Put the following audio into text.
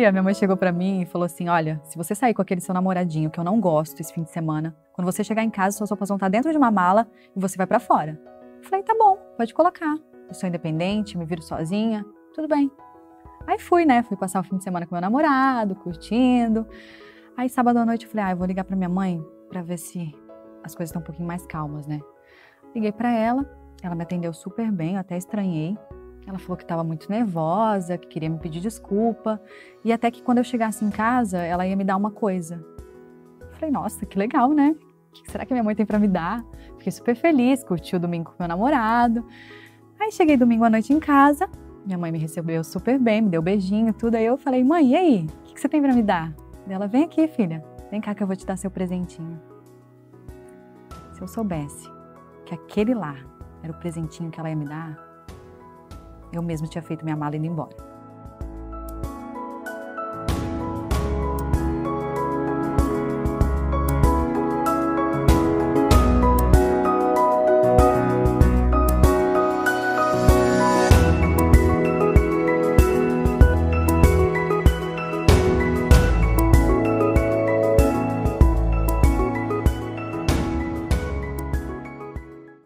dia, minha mãe chegou pra mim e falou assim, olha, se você sair com aquele seu namoradinho, que eu não gosto esse fim de semana, quando você chegar em casa, suas roupas vão estar dentro de uma mala e você vai pra fora. Eu falei, tá bom, pode colocar. Eu sou independente, me viro sozinha, tudo bem. Aí fui, né? Fui passar o fim de semana com meu namorado, curtindo. Aí sábado à noite eu falei, eu vou ligar pra minha mãe pra ver se as coisas estão um pouquinho mais calmas, né? Liguei pra ela me atendeu super bem, eu até estranhei. Ela falou que estava muito nervosa, que queria me pedir desculpa. E até que quando eu chegasse em casa, ela ia me dar uma coisa. Eu falei, nossa, que legal, né? O que será que minha mãe tem pra me dar? Fiquei super feliz, curti o domingo com meu namorado. Aí cheguei domingo à noite em casa, minha mãe me recebeu super bem, me deu beijinho, tudo. Aí eu falei, mãe, e aí? O que você tem pra me dar? Ela, vem aqui, filha. Vem cá que eu vou te dar seu presentinho. Se eu soubesse que aquele lá era o presentinho que ela ia me dar, eu mesmo tinha feito minha mala e ido embora.